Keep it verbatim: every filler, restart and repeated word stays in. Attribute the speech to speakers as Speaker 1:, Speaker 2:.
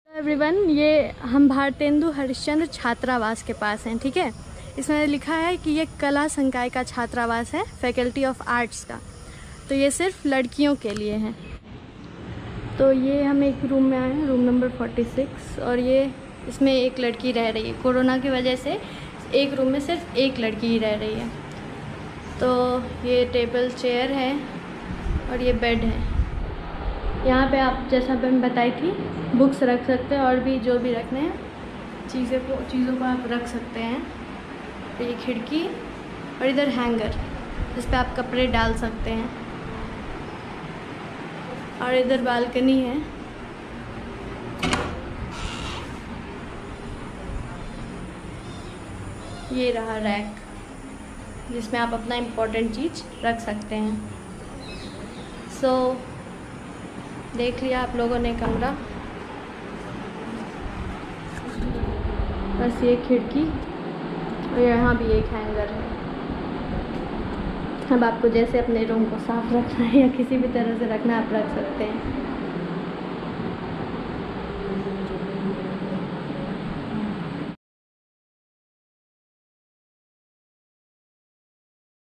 Speaker 1: Everyone, ये हम भारतेंदु हरिश्चंद्र छात्रावास के पास हैं। ठीक है, इसमें लिखा है कि ये कला संकाय का छात्रावास है, फैकल्टी ऑफ आर्ट्स का। तो ये सिर्फ लड़कियों के लिए है। तो ये हम एक रूम में आए हैं, रूम नंबर छियालीस, और ये इसमें एक लड़की रह रही है। कोरोना की वजह से एक रूम में सिर्फ एक लड़की ही रह रही है। तो ये टेबल चेयर है और ये बेड है। यहाँ पे आप, जैसा मैं बताई थी, बुक्स रख सकते हैं और भी जो भी रखने हैं चीज़ों को चीज़ों को आप रख सकते हैं। तो ये खिड़की और इधर हैंगर जिस पे आप कपड़े डाल सकते हैं, और इधर बालकनी है। ये रहा रैक जिसमें आप अपना इम्पोर्टेंट चीज़ रख सकते हैं। सो so, देख लिया आप लोगों ने कमरा। बस ये खिड़की और यहाँ भी एक हैंगर है। अब आपको जैसे अपने रूम को साफ़ रखना है या किसी भी तरह से रखना है, आप रख सकते हैं।